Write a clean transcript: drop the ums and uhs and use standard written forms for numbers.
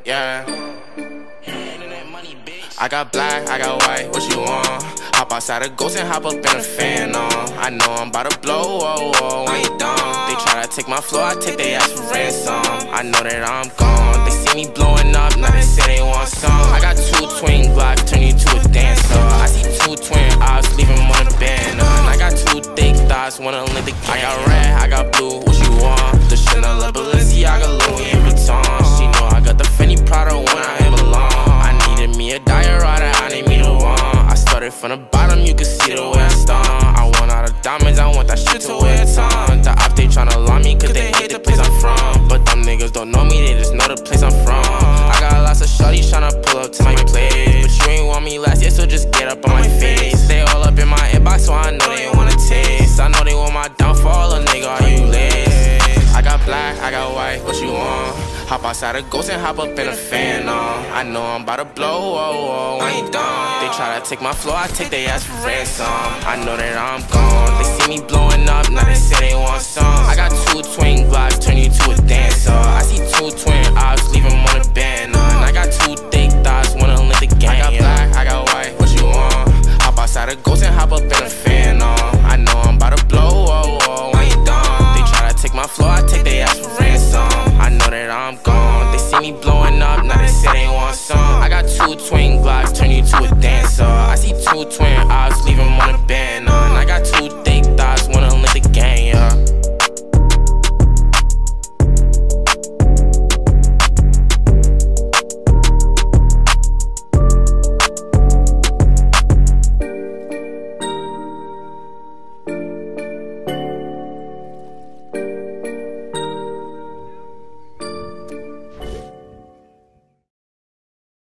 Yeah. I got black, I got white, what you want? Hop outside a ghost and hop up in a fan on. I know I'm about to blow, whoa, whoa, when you done. They try to take my flow, I take their ass for ransom. I know that I'm gone, they see me blowing up, now they say they want some. I got 2 twin Glocks, turn you to a dancer. I see 2 twin eyes, leave them on the band. And I got 2 thick thighs, wanna link the game. I got red, I got blue, what you want? The Chanel, Balenciaga, Louis Vuitton. She know I got the Fendi Prada when I ain't belong. I needed me a diorata, I need me the one. I started from the bottom, you can see the way I stung. I want all the diamonds, I want that shit to wear a ton. The op, they tryna lie me, cause they hate the place I'm from. But them niggas don't know me, they just know the place I'm from. I got lots of shorties tryna pull up to my place, but you ain't want me last year, so just get up on my face. They all up in my inbox, so I know they wanna taste. I know they want my downfall, a nigga, are you lit? I got black, I got white, what you want? Hop outside a ghost and hop up in a fan on. I know I'm about to blow, whoa, whoa, when you done. They try to take my flow, I take their ass for ransom. I know that I'm gone, they see me blowing up, now they say they want some. I got 2 twin Glocks, turn you to a dancer. I see 2 twin eyes, leave them on a band. And I got 2 thick thighs, wanna link the game. I got black, I got white, what you want? Hop outside a ghost and hop up in a fan on. I know I'm about to blow, whoa, whoa, when you done. They try to take my flow, I take their ass for ransom. I know that I'm gone, they see me blowing up, now they say they want some. I got 2 twin Glocks, turn you to a dancer. I see 2 twin eyes,